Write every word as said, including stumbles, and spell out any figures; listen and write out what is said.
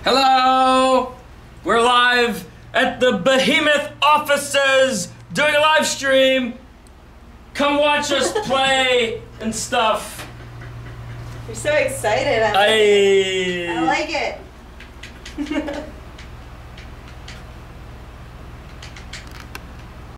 Hello! We're live at the Behemoth offices doing a live stream. Come watch us play and stuff. You're so excited. I like I... it. I like it.